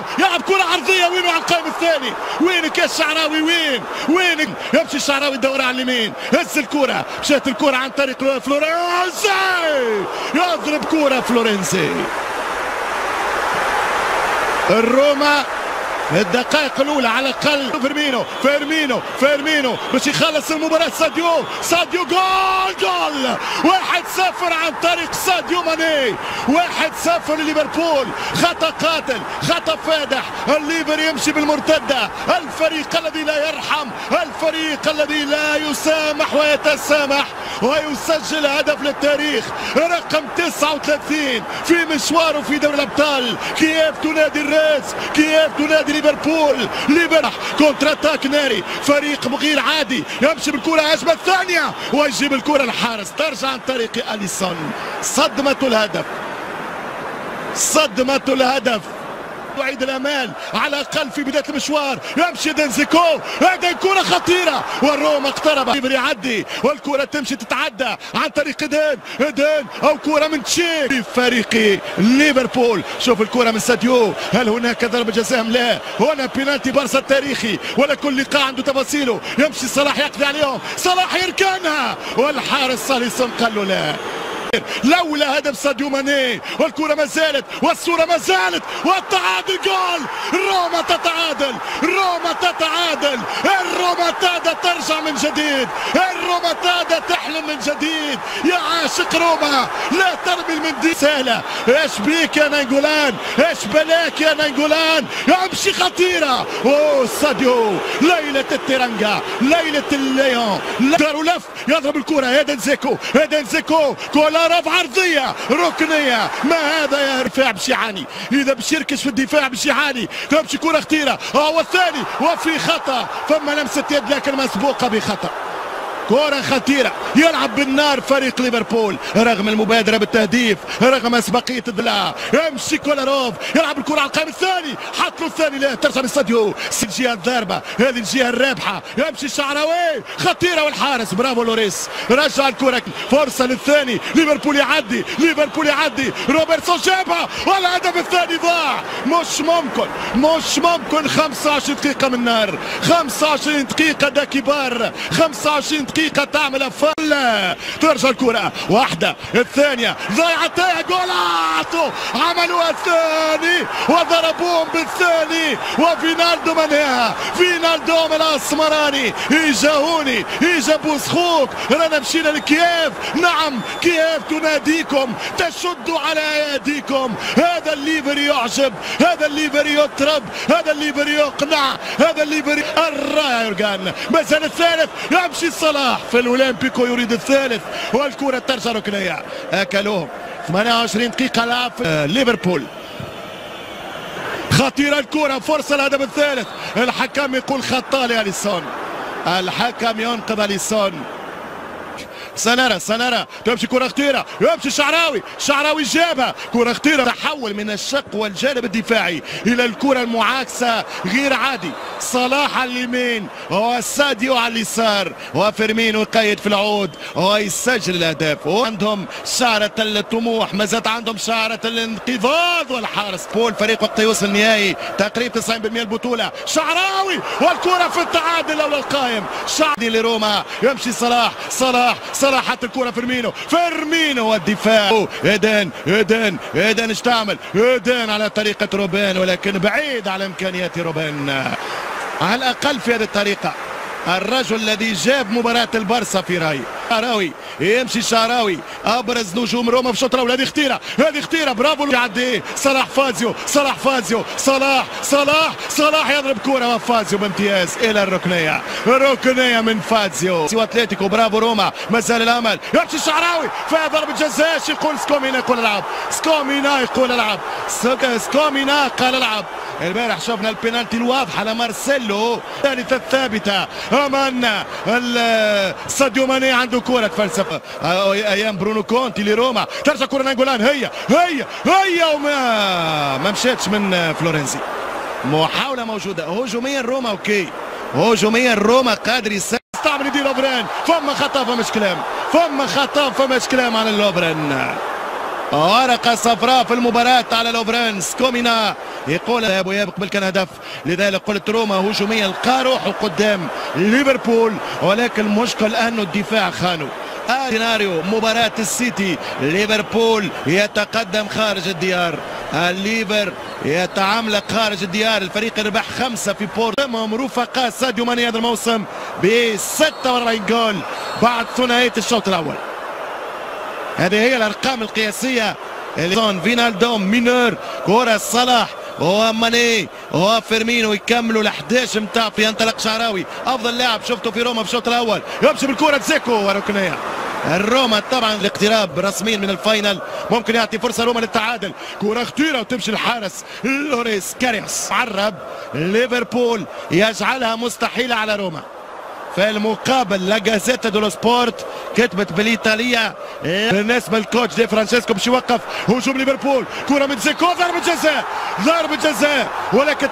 يلعب كرة عرضية. وينه على القائم الثاني؟ وينك يا الشعراوي؟ وينك؟ يمشي الشعراوي يدور على اليمين، هز الكرة، مشات الكرة عن طريق فلورنزي، يضرب كرة فلورنزي. الروما الدقائق الاولى على الاقل. فيرمينو باش يخلص المباراه. ساديو جول 1-0 عن طريق ساديو ماني. 1-0 لليفربول. خطا قاتل، خطا فادح. الليفر يمشي بالمرتده. الفريق الذي لا يرحم، الفريق الذي لا يسامح ويتسامح، ويسجل هدف للتاريخ رقم 39 في مشواره في دوري الابطال. كييف تنادي الراس، كييف تنادي ليفربول. كونتر اتاك ناري، فريق غير عادي. يمشي بالكره، هجمه ثانيه ويجيب الكره الحارس، ترجع عن طريق اليسون. صدمة الهدف وعيد الامال على الاقل في بدايه المشوار. يمشي دنزيكو، هذه كره خطيره والروما اقترب. يعدي والكره تمشي تتعدى عن طريق ايدين او كره من تشيك في فريق ليفربول. شوف الكره من ساديو، هل هناك ضربه جزاء ام لا؟ هنا بينالتي بارسا التاريخي، ولا كل لقاء عنده تفاصيله. يمشي صلاح يقضي عليهم، صلاح يركنها والحارس اليسون قال له لا. لولا هدف ساديو ماني والكرة ما زالت والصورة ما زالت والتعادل. جول روما تتعادل، الروماتادا ترجع من جديد، الروماتادا تحلم من جديد. يا عاشق روما لا ترمي المنديل سهلة. ايش بيك يا نانجولان؟ ايش بلاك يا نانجولان؟ يمشي خطيرة. اوه ساديو، ليلة التيرانجا، ليلة الليون. داروا لف، يضرب الكرة. ايدن زيكو كولارov عرضية ركنية. ما هذا يا دفاع بشيعاني؟ إذا بشيركش في الدفاع بشيعاني تمشي كرة خطيرة. والثاني وفي خطأ، فما لمسة يد لكن مسبوقة بخطأ. كرة خطيرة، يلعب بالنار فريق ليفربول رغم المبادرة بالتهديف، رغم أسبقية الضلاع. يمشي كولاروف، يلعب الكرة على القائم الثاني، حط له الثاني، لا ترجع للساديو. الجهة الضاربة، هذه الجهة الرابحة. يمشي الشعراوي، خطيرة والحارس برافو لوريس رجع الكرة. فرصة للثاني، ليفربول يعدي، روبرتسون جابها والهدف الثاني ضاع. مش ممكن 25 دقيقة من نار، 25 دقيقة دا كبار، 25 دقيقة تعمل فل. ترجع الكرة واحدة، الثانية ضيعتها. جولاتو عملوا الثاني وضربوهم بالثاني، وفينالدو منها، فينالدو من الاسمراني. إجا بوسخوك. رانا مشينا لكييف. نعم كييف تناديكم، تشد على ايديكم. هذا الليفر يعجب، هذا الليفر يطرب، هذا الليفر يقنع، هذا الليفر. الراية يورجان ما زال الثالث. يمشي صلاح في الاولمبيكو يريد الثالث والكرة ترجع ركنية. اكلوهم 28 دقيقة لعب ليفربول. خطيرة الكرة، فرصة الهدف الثالث. الحكم يقول خطأ لأليسون، الحكم ينقذ أليسون. سنرى تمشي كرة خطيرة. يمشي الشعراوي جابها، كرة خطيرة. تحول من الشق والجانب الدفاعي إلى الكرة المعاكسة غير عادي. صلاح على اليمين وساديو على اليسار، وفيرمينو يقيد في العود ويسجل الأهداف. وعندهم شعرة الطموح، ما زالت عندهم شعرة الانقضاض. والحارس بول فريق وقت يوصل النهائي تقريبا 90% البطولة. شعراوي والكرة في التعادل لولا القائم. شعراوي لروما. يمشي صلاح حتى الكرة فيرمينو والدفاع. ايدن ايش تعمل؟ ايدن على طريقة روبن، ولكن بعيد على امكانيات روبن على الاقل في هذه الطريقة. الرجل الذي جاب مباراة البارسا في رايي. شعراوي يمشي، الشعراوي ابرز نجوم روما في الشوط الاول. هذه خطيرة برافو. يعدي صلاح فازيو، صلاح يضرب كرة وفازيو بامتياز الى الركنية من فازيو. اتلتيكو برافو روما، ما زال الامل. يمشي الشعراوي فيها ضربة جزاء. يقول سكومينا يقول العب، سكومينا قال العب. البارح شفنا البينالتي الواضحة لمارسيلو، الثالثة الثابتة امامنا. ساديو ماني عنده كرة فلسفة ايام برونو كونتي لروما. ترجع كرة نانجولان، هي وما مشاتش من فلورنزي. محاولة موجودة هجوميا روما، اوكي هجوميا روما قادر يستعمل يدير لوبرين. فما خطأ فماش كلام على لوبرين. ورقة صفراء في المباراة على لوفرانس. كومينا يقول ذهاب وإياب قبل كان هدف، لذلك قلت روما هجوميا لقى روحه قدام ليفربول، ولكن المشكل أنه الدفاع خانوا. سيناريو مباراة السيتي، ليفربول يتقدم خارج الديار، الليفر يتعامل خارج الديار، الفريق ربح 5 في بورتو. رفقاء ساديو ماني هذا الموسم ب 46 جول بعد ثنائية الشوط الأول. هذه هي الأرقام القياسية. فينالدوم، مينور، كرة صلاح وماني وفيرمينو يكملوا ال 11 متاع. ينطلق شعراوي أفضل لاعب شفته في روما في الشوط الأول، يمشي بالكرة زيكو وركنية. الروما طبعا الاقتراب رسميا من الفاينل ممكن يعطي فرصه روما للتعادل. كره خطيره وتمشي الحارس لوريس كاريوس. عرب ليفربول يجعلها مستحيله على روما. في المقابل لا جازيتا دولو سبورت كتبت بالايطاليه بالنسبه للكوتش دي فرانشيسكو باش يوقف هجوم ليفربول. كره من زيكو، ضربه جزاء، ضربه جزاء، ولكن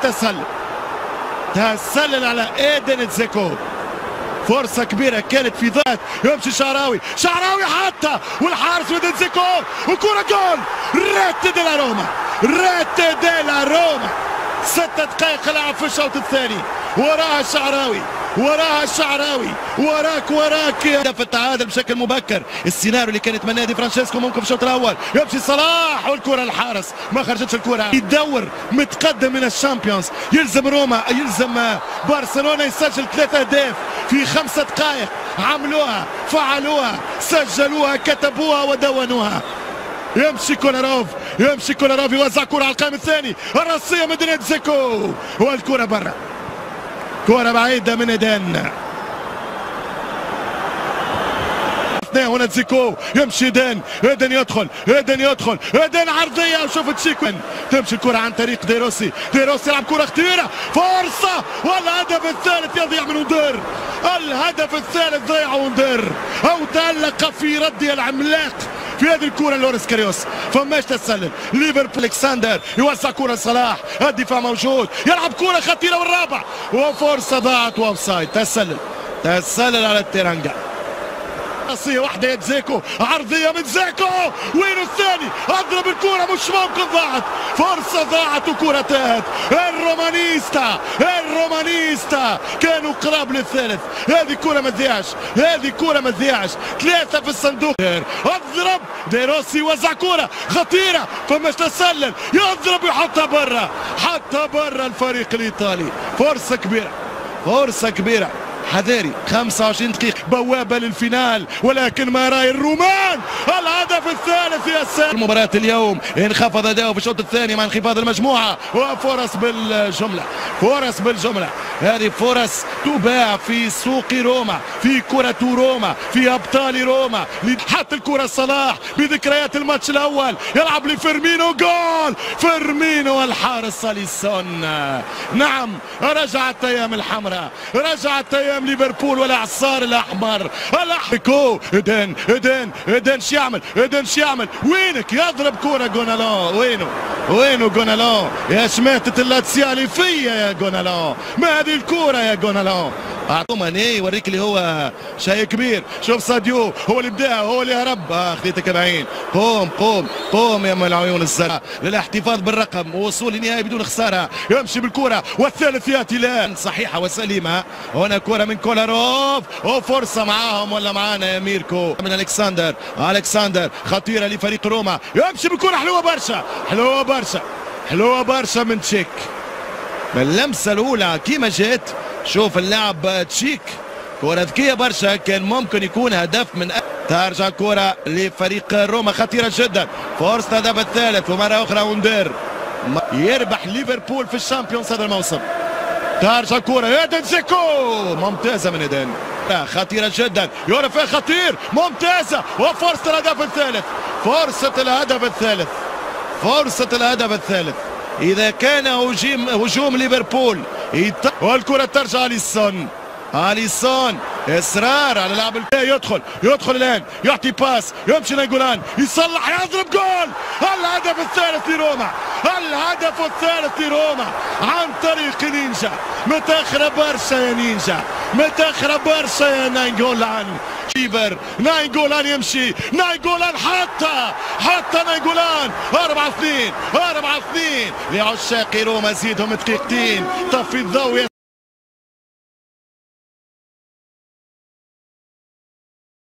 تسلل على ايدن زيكو. فرصة كبيرة كانت في ذات، يمشي شعراوي حتى والحارس ودن زيكو وكرة جول. ريت دي روما، ريت دي روما. 6 دقائق لعب في الشوط الثاني، وراها الشعراوي، وراك هدف التعادل بشكل مبكر. السيناريو اللي كان يتمناه دي فرانشيسكو ممكن في الشوط الاول. يمشي صلاح والكره الحارس ما خرجتش الكره. يدور متقدم من الشامبيونز، يلزم روما، يلزم برشلونه يسجل 3 اهداف في 5 دقائق. عملوها، فعلوها، سجلوها، كتبوها ودونوها. يمشي كولاروف يوزع كرة على القائم الثاني، الرأسية من دينيت زيكو والكرة برا، كرة بعيدة من إيدن. هنا زيكو يمشي إيدن يدخل إيدن عرضية وشوف تشيكو. تمشي الكرة عن طريق ديروسي يلعب كرة خطيرة، فرصة والهدف الثالث يضيع من وندر. الهدف الثالث ضيع وندر، أو تألق في ردي العملاق في هذه الكرة لوريس كاريوس. فماش تسلل ليفربول. الكسندر يوزع كرة صلاح، الدفاع موجود، يلعب كرة خطيرة والرابع، وفرصة ضاعت واوفسايد. تسلل على التيرانجا. رأسية واحدة يد زيكو، عرضية من زيكو، وين الثاني؟ أضرب الكرة مش ممكن، ضاعت، فرصة ضاعت وكرة تاهت. الرومانيستا كانوا قراب للثالث. هذه كرة ما تضيعش، 3 في الصندوق. اضرب ديروسي، وزع كرة خطيرة، فماش تسلل، يضرب ويحطها برا، حتى برا الفريق الإيطالي. فرصة كبيرة. حذاري 25 دقيقة بوابة للفينال، ولكن ما رأي الرومان الهدف الثالث يا سلام. مباراة اليوم انخفض أداؤه في الشوط الثاني مع انخفاض المجموعة، وفرص بالجملة. هذه فرص تباع في سوق روما، في كرة روما، في أبطال روما. حتى الكرة صلاح بذكريات الماتش الأول، يلعب لفيرمينو، جول فيرمينو والحارس أليسون. نعم، رجعت أيام الحمراء، رجعت أيام ليفربول والإعصار الأحمر. الأحكو إيدن شيعمل وينك؟ يضرب كرة جونالون. وينو جونالون؟ يا شماتة اللاتسيالي فيا يا جونالون، ما هذه الكرة يا جونالون؟ اعطوه ماني يوريك اللي هو شيء كبير. شوف ساديو هو اللي بداها، هو اللي هرب. خذيتك بعين. قوم يا ام العيون الزرقاء للاحتفاظ بالرقم ووصول للنهايه بدون خساره. يمشي بالكره والثالث ياتي الان صحيحه وسليمه. هنا كره من كولاروف، وفرصه معاهم ولا معانا يا ميركو من الكسندر خطيره لفريق روما. يمشي بالكره حلوه برشا من تشيك. اللمسه الاولى كيما جات، شوف اللاعب تشيك، كرة ذكية برشا، كان ممكن يكون هدف من ترجع كرة لفريق روما خطيرة جدا. فرصة الهدف الثالث، ومرة أخرى وندير يربح ليفربول في الشامبيونز هذا الموسم. ترجع كرة إيدن زيكو، ممتازة من إيدن، خطيرة جدا، يورفي خطير، ممتازة، وفرصة الهدف الثالث. إذا كان هجوم ليفربول والكرة ترجع أليسون إصرار على لعب يدخل الآن، يعطي باس، يمشي نانجولان، يصلح، يضرب جول. الهدف الثالث لروما عن طريق نينجا. متأخرة برشا يا نينجا، متاخره برشا يا ناينغولان. شيبر ناينغولان يمشي، ناينغولان حتى ناينغولان 4-2 4-2 لعشاق روما. زيدهم دقيقتين طفي الضوء.